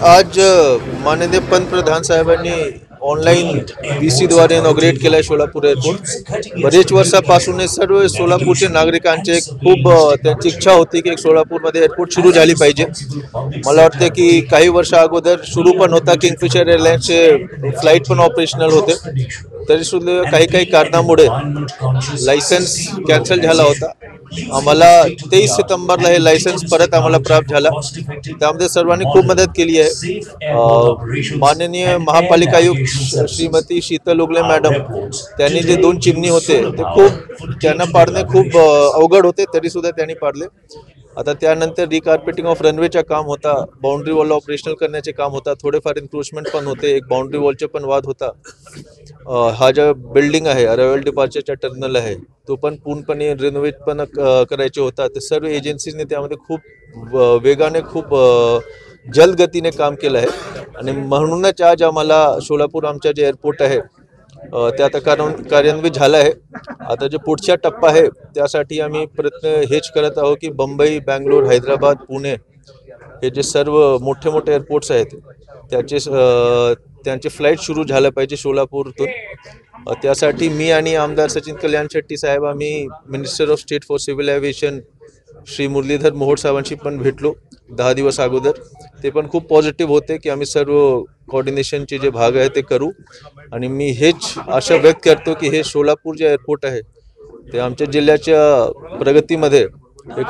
आज माननीय पंतप्रधान साहेबांनी ऑनलाईन VC द्वारे इनॉग्रेट केला सोलापूर एअरपोर्ट। बरेच वर्षापासून सर्व सोलापूरचे नागरिकांचे खूप त्यांची इच्छा होती की सोलापूरमध्ये एअरपोर्ट सुरू झाली पाहिजे। मला वाटतं की काही वर्ष अगोदर सुरू पण होता, किंगफिशर एअरलाइन्सचे फ्लाइट पण ऑपरेशनल होते, तरी सुद्धा काही कारणामुळे लायसन्स कॅन्सल झाला होता। आम्हाला 23 सप्टेंबरला हे लायसन्स परत आम्हाला प्राप्त झाला। त्यामध्ये सर्वांनी खूप मदत केली आहे। माननीय महापालिका आयुक्त श्रीमती शीतल उगले मॅडम, त्यांनी जे 2 चिमणी होते ते खूप त्यांना पाडणे खूप अवघड होते, तरी सुद्धा त्यांनी पाडले। आता त्यानंतर रिकार्पेटिंग ऑफ रनवेचा काम होता, बाउंड्री वॉल ऑपरेशनल करण्याचे काम होता, थोडेफार इन्क्रोचमेंट पण होते, एक बाउंड्री वॉलचे पण वाद होता। हा जो बिल्डिंग आहे अरायवल डिपार्चरचा टर्मिनल आहे तो पण पूर्णपणे रिनोव्हेट पण करायचे होता। ते सर्व एजन्सीजने त्यामध्ये खूप वेगाने खूप जलद गतीने काम केलं आहे आणि म्हणूनच आज आम्हाला सोलापूर आमचा जे एअरपोर्ट आहे ते आता कार्यान्वित झालं आहे। आता जो पुढचा टप्पा आहे त्यासाठी आम्ही प्रयत्न हेच करत आहोत की मुंबई, बँगलोर, हैदराबाद, पुणे हे जे सर्व मोठे एअरपोर्ट्स आहेत त्यांचे फ्लाइट सुरू झालं पाहिजे सोलापूरतून। त्यासाठी मी आणि आमदार सचिन कल्याण शेट्टी साहेब आम्ही minister of state for civil aviation Shri Murlidhar Mohol साहेबांशी पण भेटलो 10 दिवस अगोदर। ते पण खूप पॉझिटिव्ह होते की आम्ही सर्व कोऑर्डिनेशनचे जे भाग आहे ते करू आणि मी हेच आशा व्यक्त करतो की हे सोलापूर जे एअरपोर्ट आहे ते आमच्या जिल्ह्याच्या प्रगतीमध्ये एक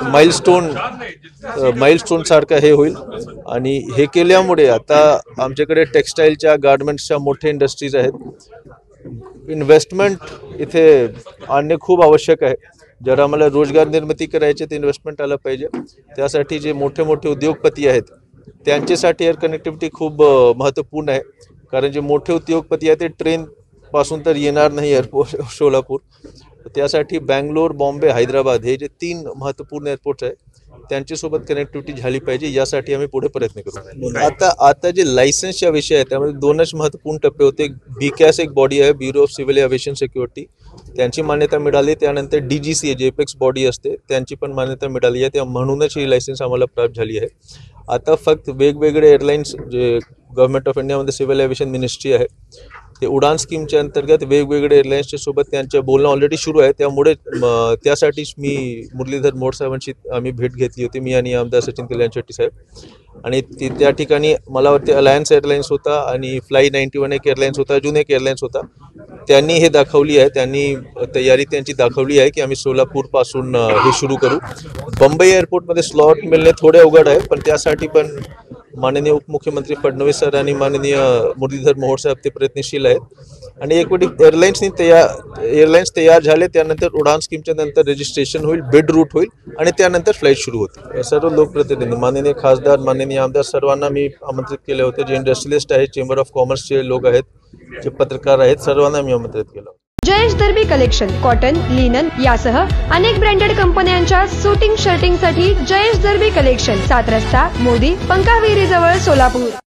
माइलस्टोन सारखं हे होईल आणि हे केल्यामुळे आता आमच्याकडे टेक्सटाईलच्या, गारमेंट्सच्या मोठे इंडस्ट्रीज आहेत। इन्व्हेस्टमेंट इथे आणणे खूप आवश्यक आहे। जर आम्हाला रोजगार निर्मिती करायची तर इन्व्हेस्टमेंट आलं पाहिजे। त्यासाठी जे मोठे उद्योगपती आहेत त्यांच्यासाठी एअर कनेक्टिव्हिटी खूप महत्त्वपूर्ण आहे, कारण जे मोठे उद्योगपती आहेत ते ट्रेन पासून तर येणार नाही एअरपोर्ट सोलापूर। त्यासाठी बँगलोर, बॉम्बे, हैदराबाद हे जे 3 महत्त्वपूर्ण एअरपोर्ट्स आहेत त्यांच्यासोबत कनेक्टिव्हिटी झाली पाहिजे, यासाठी आम्ही पुढे प्रयत्न करू। आता जे लायसन्सच्या विषय आहे त्यामध्ये 2च महत्त्वपूर्ण टप्पे होते। BCAS एक बॉडी आहे, bureau of civil aviation security, त्यांची मान्यता मिळाली। त्यानंतर DGCA जे एपेक्स बॉडी असते त्यांची पण मान्यता मिळाली आहे, त्या म्हणूनच ही लायसन्स आम्हाला प्राप्त झाली आहे। आता फक्त वेगवेगळे एअरलाइन्स जे गव्हर्नमेंट ऑफ इंडियामध्ये सिव्हिल एव्हिएशन मिनिस्ट्री आहे ते उडान स्कीमच्या अंतर्गत वेगवेगळे एअरलाइन्सच्या सोबत त्यांच्या बोलणं ऑलरेडी सुरू आहे। त्यामुळे त्यासाठीच मी मुरलीधर मोहोळ साहेबांशी आम्ही भेट घेतली होती, मी आणि आमदार सचिन कल्याण शेट्टी साहेब। आणि त्या ठिकाणी मला वाटते अलायन्स एअरलाइन्स होता आणि फ्लाय 91 एक एअरलाइन्स होता, अजून एक एअरलाइन्स होता। त्यांनी हे दाखवली आहे, त्यांनी तयारी त्यांची दाखवली आहे की आम्ही सोलापूरपासून हे सुरू करू। मुंबई एअरपोर्टमध्ये स्लॉट मिळणे थोडे अवघड आहे, पण त्यासाठी पण माननीय उपमुख्यमंत्री फडणवीस सर आणि माननीय मुरलीधर मोहोळ साहेब ते प्रयत्नशील आहेत। आणि एक वेळी एअरलाइन्स तयार झाले त्यानंतर उडान स्कीमच्या नंतर रजिस्ट्रेशन होईल, बिड रूट होईल आणि त्यानंतर फ्लाईट सुरू होतील। सर्व लोकप्रतिनिधी, माननीय खासदार, माननीय आमदार सर्वांना मी आमंत्रित केले होते। जे इंडस्ट्रियलिस्ट आहेत, चेंबर ऑफ कॉमर्सचे लोक आहेत, जे पत्रकार आहेत, सर्वांना मी आमंत्रित केलं। Jayesh Darbi collection cotton, linen यासह अनेक ब्रँडेड कंपन्यांच्या सूटिंग शर्टिंगसाठी जयेश दर्बी कलेक्शन, 7 रस्ता मोदी पंकाविहिरी जवळ सोलापूर।